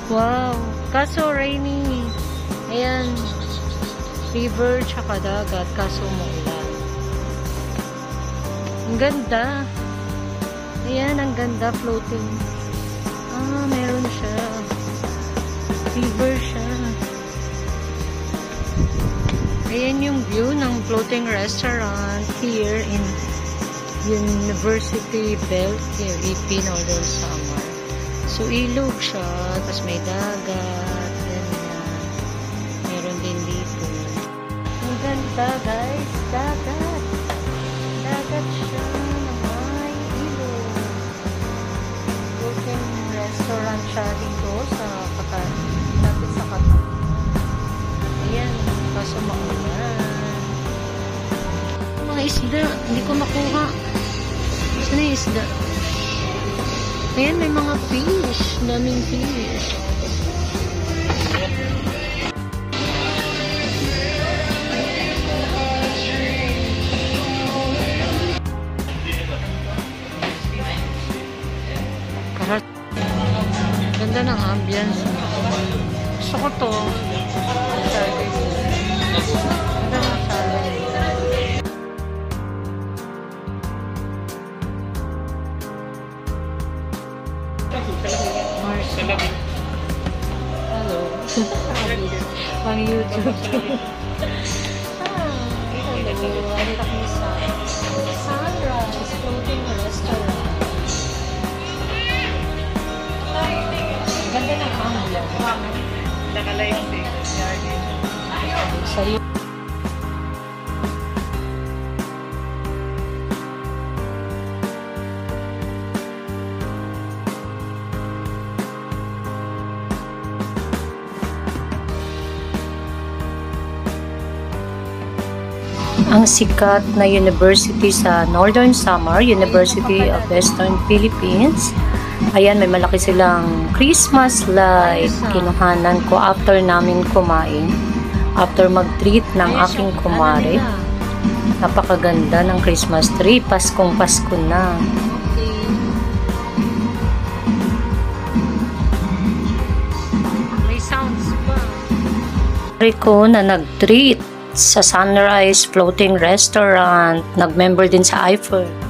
Wow. Kaso rainy. Ayan. River tsaka dagat. Kaso maulan. Ang ganda. Ayan, ang ganda. Floating. Meron siya. River siya. Ayan yung view ng floating restaurant here in University Belt, VP Northern Samar. So, ilog siya, tapos may dagat, ganyan. Meron din dito. Ang ganda, guys. Dagat. Dagat siya na may ilog. Floating restaurant siya dito sa natin sa Qatar. Ayan, kaso maulan. Mga isda, hindi ko makuha. Saan yung isda? Ayan, may mga fish. Daming fish. Ganda ng ambience. Gusto ko to. Ganda ng salad. Hello. Pang YouTube. Hello. Alita kami sa Sunrise Floating Restaurant. Ganda ng ambiance. Nakalive din. Sa'yo. Ang sikat na university sa Northern Samar, University of Western Philippines. Ayan, may malaki silang Christmas light. Kinuhanan ko after namin kumain. After mag-treat ng aking kumare. Napakaganda ng Christmas tree. Paskong Pasko na. May sounds pa. Ko na nag-treat sa Sunrise Floating Restaurant. Nag-member din sa iFur.